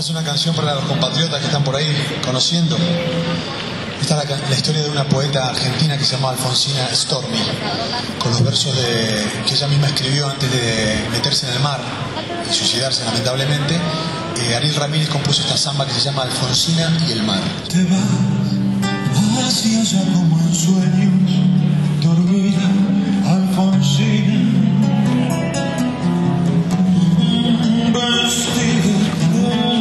hacer una canción para los compatriotas que están por ahí conociendo. Esta es la historia de una poeta argentina que se llama Alfonsina Storni, con los versos que ella misma escribió antes de meterse en el mar y suicidarse lamentablemente. Ariel Ramírez compuso esta samba que se llama Alfonsina y el mar. Te vas hacia allá como en sueños, dormida Alfonsina, vestida de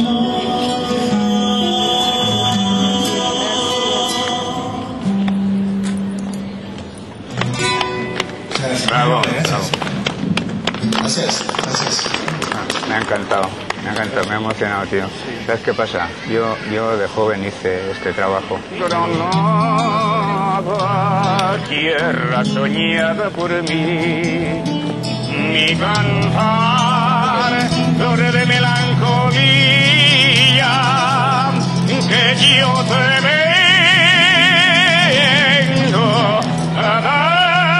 Bravo, bravo. Gracias, gracias. Me ha encantado, me ha emocionado, tío. ¿Sabes qué pasa? Yo de joven hice este trabajo. Granada, tierra soñada por mí, mi cantar, flor de melancolía, que yo te vengo a dar.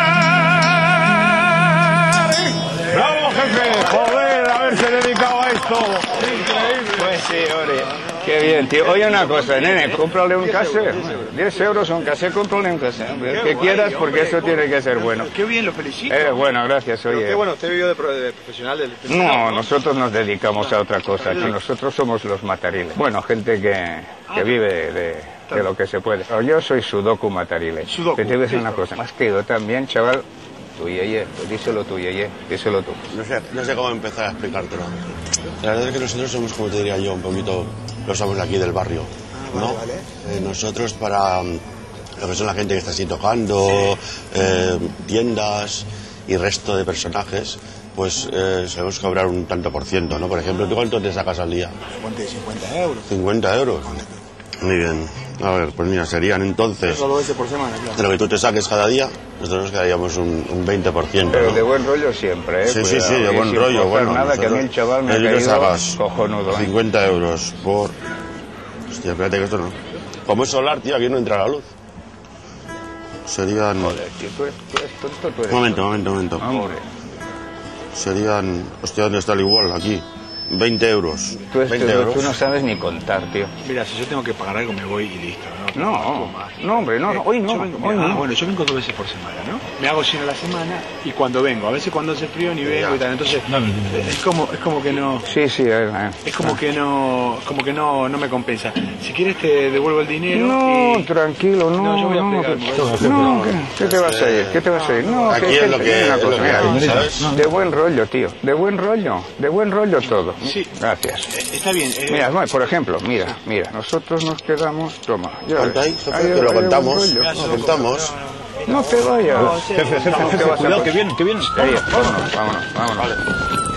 Joder, haberse dedicado a esto. Increíble. Pues sí, hombre. Qué bien, tío. Oye, una cosa, nene, cómprale un cassette. 10 euros un cassette, cómprale un cassette. El que quieras, porque eso tiene que ser bueno. Qué bien, lo felicito. Bueno, gracias, oye. Qué bueno, usted vivió de profesional del... No, nosotros nos dedicamos a otra cosa. Nosotros somos los matariles. Bueno, gente que vive de lo que se puede. Yo soy sudoku matarile. Sudoku. Te voy a decir una cosa. Has quedado también, chaval. Tu yeye, pues díselo tú, yeye, díselo tú. No sé cómo empezar a explicártelo. La verdad es que nosotros somos, como te diría yo, un poquito los somos de aquí del barrio, ¿no? Nosotros para lo que son la gente que está así tocando, tiendas y resto de personajes, pues sabemos cobrar un tanto por ciento, ¿no? Por ejemplo, ¿tú cuánto te sacas al día? 50 euros. 50 euros. Muy bien. A ver, pues mira, serían entonces... Solo ese por semana, claro. De lo que tú te saques cada día, nosotros nos quedaríamos un 20%. Pero ¿no? de buen rollo siempre, ¿eh? Sí, Cuidado, sí, de buen sin rollo. forzar Bueno, nada, que a mí el chaval me ha caído cojonudo. 50 euros por... Hostia, espérate que esto no... Como es solar, tío, aquí no entra la luz. Serían... Joder, tío, tú eres tonto, tú eres Momento. Hombre. Serían... Hostia, ¿dónde está el igual? Aquí. 20 euros. Tú 20 euros. no sabes ni contar, tío. Mira, si yo tengo que pagar algo me voy y listo. No, hombre, no, hoy no. Bueno, yo vengo 2 veces por semana, ¿no? Me hago 100 a la semana y cuando vengo, a veces cuando hace frío ni vengo y tal, entonces es como que no... Sí, Es como que no me compensa. Si quieres te devuelvo el dinero. No, tranquilo, no. No, yo voy a plegar. No, ¿qué te vas a ir? ¿Qué te vas a ir? No, Aquí es lo que... una cosa, mira, ¿sabes? de buen rollo, tío. De buen rollo todo. Sí. Gracias. Está bien. Mira, por ejemplo, mira, nosotros nos quedamos, toma. ¿Cuánto hay? Que lo contamos. Lo contamos. No te vayas. Jefe, No te vas a- cuidado, que viene. Vámonos.